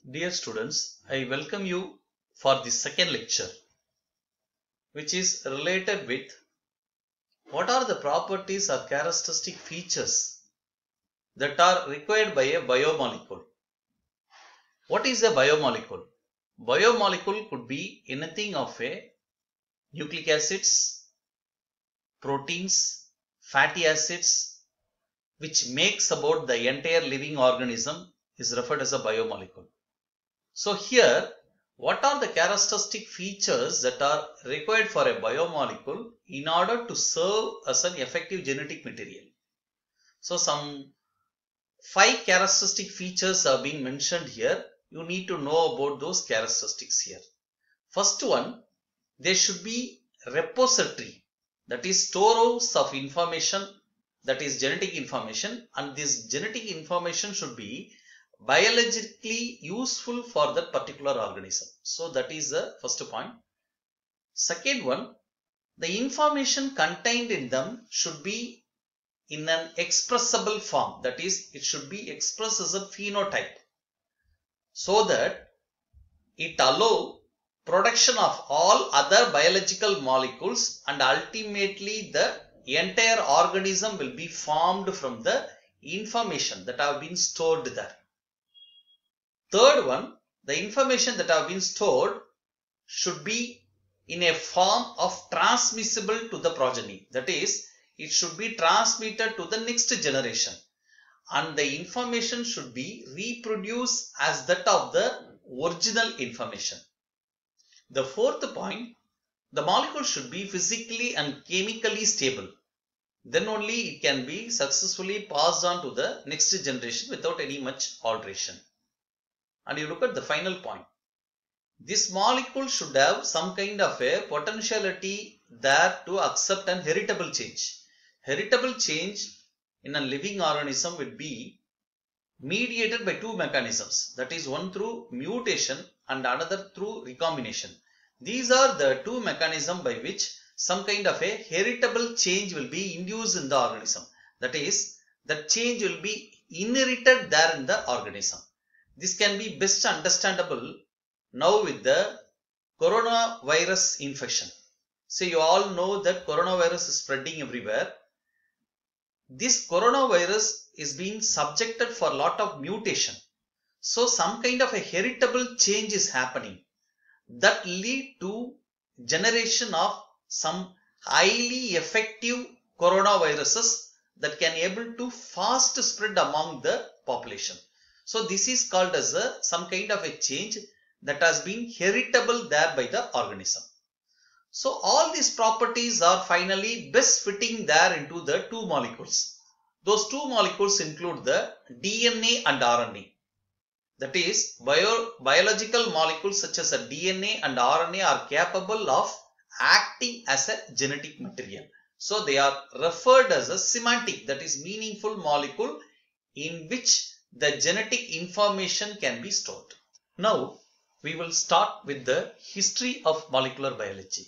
Dear students, I welcome you for the second lecture, which is related with what are the properties or characteristic features that are required by a biomolecule. What is a biomolecule? Biomolecule could be anything of a nucleic acids, proteins, fatty acids, which makes about the entire living organism is referred as a biomolecule. So here, what are the characteristic features that are required for a biomolecule in order to serve as an effective genetic material? So some 5 characteristic features have been mentioned here. You need to know about those characteristics here. First one, there should be repository, that is storehouse of information, that is genetic information, and this genetic information should be biologically useful for that particular organism. So that is the first point. Second one, the information contained in them should be in an expressible form, that is it should be expressed as a phenotype, so that it allows production of all other biological molecules and ultimately the entire organism will be formed from the information that have been stored there. Third one, the information that have been stored should be in a form of transmissible to the progeny. That is, it should be transmitted to the next generation. And the information should be reproduced as that of the original information. The fourth point, the molecule should be physically and chemically stable. Then only it can be successfully passed on to the next generation without any much alteration. And you look at the final point. This molecule should have some kind of a potentiality there to accept an heritable change. Heritable change in a living organism would be mediated by two mechanisms. That is, one through mutation and another through recombination. These are the two mechanisms by which some kind of a heritable change will be induced in the organism. That is, the change will be inherited there in the organism. This can be best understandable now with the coronavirus infection. So you all know that coronavirus is spreading everywhere. This coronavirus is being subjected for a lot of mutation. So some kind of a heritable change is happening that lead to generation of some highly effective coronaviruses that can able to fast spread among the population. So this is called as some kind of a change that has been heritable there by the organism. So all these properties are finally best fitting there into the two molecules. Those two molecules include the DNA and RNA. That is, biological molecules such as a DNA and RNA are capable of acting as a genetic material. So they are referred as a semantic, that is meaningful molecule in which the genetic information can be stored. Now we will start with the history of molecular biology.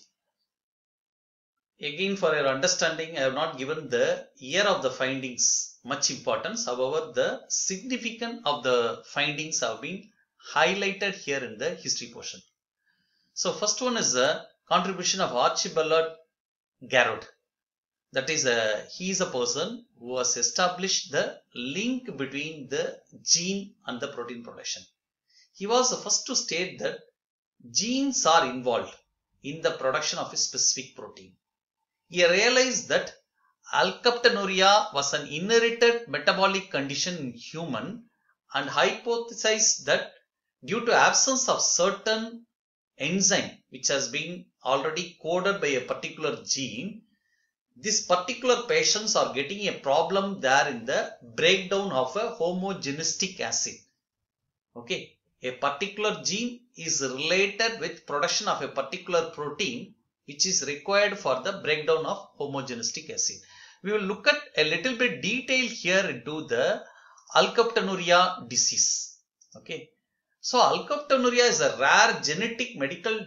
Again, for your understanding, I have not given the year of the findings much importance. However, the significance of the findings have been highlighted here in the history portion. So first one is the contribution of Archibald Garrod. That is, he is a person who has established the link between the gene and the protein production. He was the first to state that genes are involved in the production of a specific protein. He realized that alkaptonuria was an inherited metabolic condition in human and hypothesized that due to absence of certain enzyme which has been already coded by a particular gene, these particular patients are getting a problem there in the breakdown of a homogenistic acid. Okay, a particular gene is related with production of a particular protein which is required for the breakdown of homogenistic acid. We will look at a little bit detail here into the alkaptonuria disease. Okay, so alkaptonuria is a rare genetic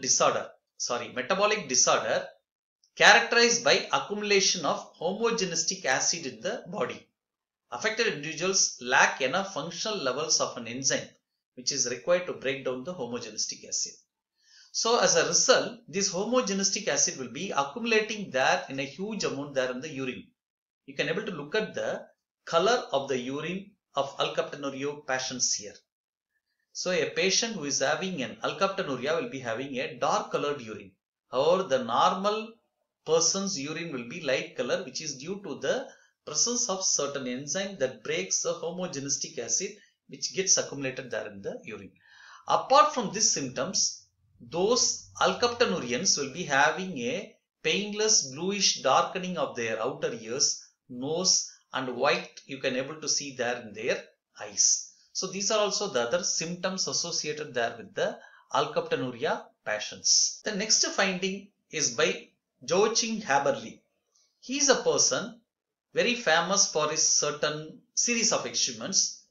metabolic disorder characterized by accumulation of homogenistic acid in the body. Affected individuals lack enough functional levels of an enzyme which is required to break down the homogenistic acid. So as a result, this homogenistic acid will be accumulating there in a huge amount there in the urine. You can able to look at the color of the urine of alkaptonuria patients here. So a patient who is having an alkaptonuria will be having a dark colored urine. However, the normal person's urine will be light color, which is due to the presence of certain enzyme that breaks the homogenistic acid which gets accumulated there in the urine. Apart from these symptoms, those alkaptonurians will be having a painless bluish darkening of their outer ears, nose and white you can able to see there in their eyes. So these are also the other symptoms associated there with the alkaptonuria patients. The next finding is by Joachim Häberle. He is a person very famous for his certain series of experiments.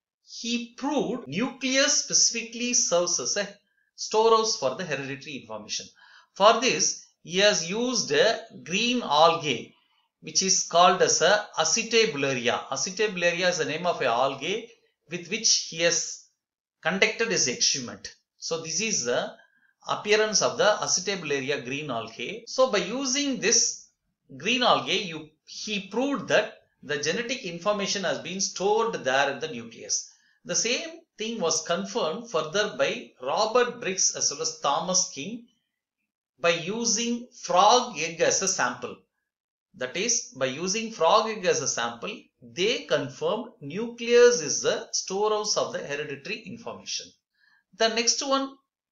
He proved nucleus specifically serves as a storehouse for the hereditary information. For this, he has used a green algae which is called as a Acetabularia. Acetabularia is the name of a algae with which he has conducted his experiment. So this is the appearance of the Acetabularia green algae. So by using this green algae, he proved that the genetic information has been stored there in the nucleus. The same thing was confirmed further by Robert Briggs as well as Thomas King by using frog egg as a sample. That is, by using frog egg as a sample, they confirmed nucleus is the storehouse of the hereditary information. The next one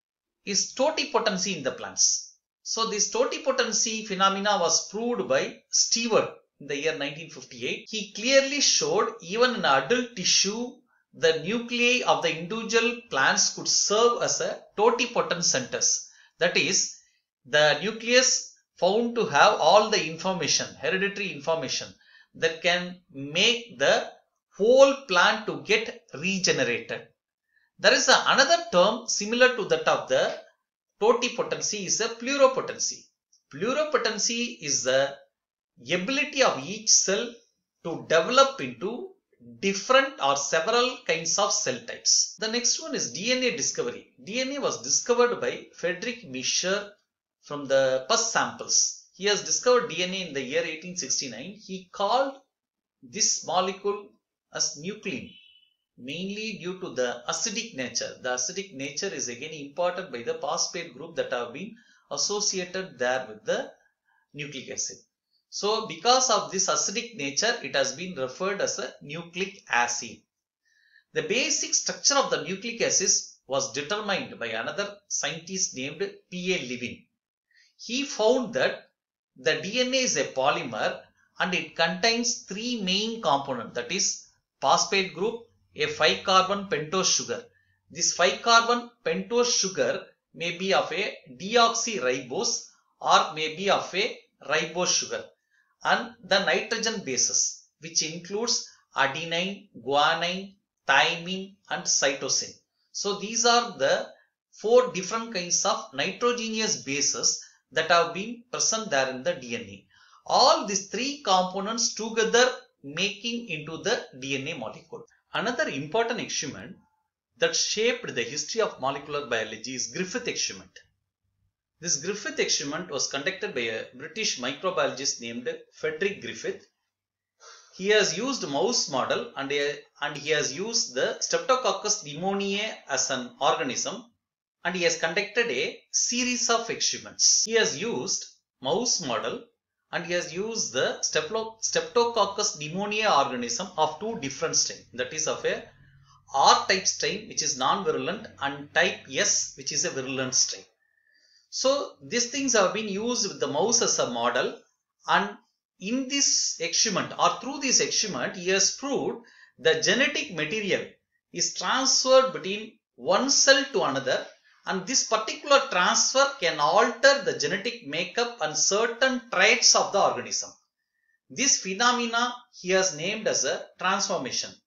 is totipotency in the plants. So this totipotency phenomena was proved by Stewart in the year 1958. He clearly showed even in adult tissue, the nuclei of the individual plants could serve as a totipotent centers. That is, the nucleus found to have all the information, hereditary information that can make the whole plant to get regenerated. There is another term similar to that of the totipotency is a pluripotency. Pluripotency is the ability of each cell to develop into different or several kinds of cell types. The next one is DNA discovery. DNA was discovered by Friedrich Miescher from the pus samples. He has discovered DNA in the year 1869. He called this molecule as nuclein, mainly due to the acidic nature. The acidic nature is again imparted by the phosphate group that have been associated there with the nucleic acid. So because of this acidic nature, it has been referred as a nucleic acid. The basic structure of the nucleic acid was determined by another scientist named P.A. Levin. He found that the DNA is a polymer and it contains three main components, that is phosphate group, a 5-carbon pentose sugar. This 5-carbon pentose sugar may be of a deoxyribose or may be of a ribose sugar, and the nitrogen bases which includes adenine, guanine, thymine and cytosine. So these are the 4 different kinds of nitrogenous bases that have been present there in the DNA. All these 3 components together making into the DNA molecule. Another important experiment that shaped the history of molecular biology is Griffith experiment. This Griffith experiment was conducted by a British microbiologist named Frederick Griffith. He has used a mouse model and he has used the Streptococcus pneumoniae as an organism, and he has conducted a series of experiments. He has used mouse model and he has used the Streptococcus pneumoniae organism of 2 different strains, that is of a R-type strain which is non-virulent and type S which is a virulent strain. So these things have been used with the mouse as a model, and in this experiment or through this experiment he has proved the genetic material is transferred between one cell to another, and this particular transfer can alter the genetic makeup and certain traits of the organism. This phenomena he has named as a transformation.